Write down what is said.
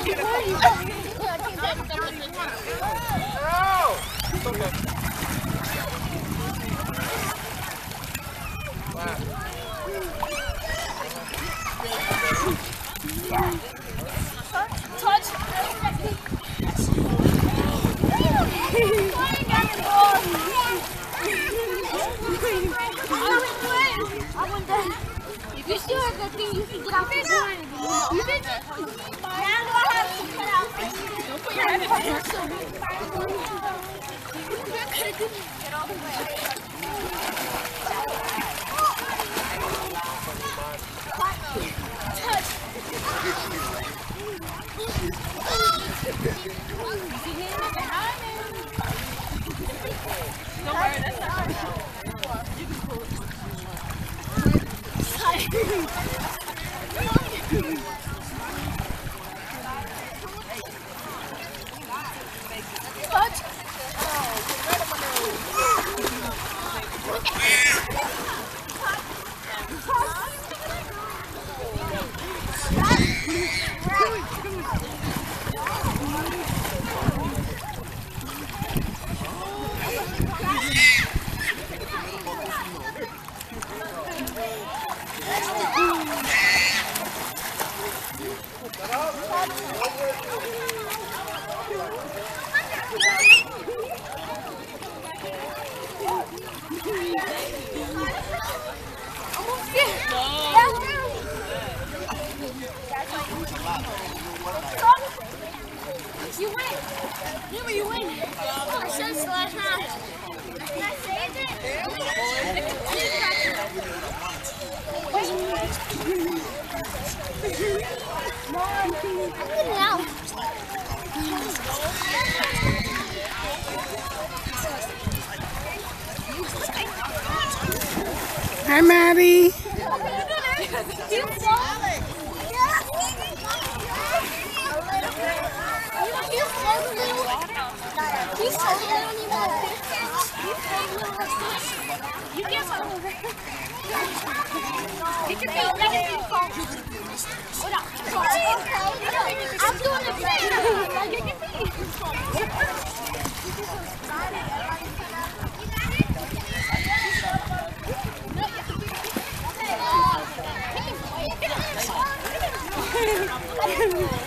You still have the thing you can get off the board. You did it? Now do I have to cut out? Don't put your head in there. Get all the way. Touch. Don't worry, that's not right now. You can pull it. Touch. You win. Yeah, you win. I said this last round. Can I save it? Hi, Maddie. He's totally don't even have You can't run over. Take your feet. I'm doing it. Get your feet. No,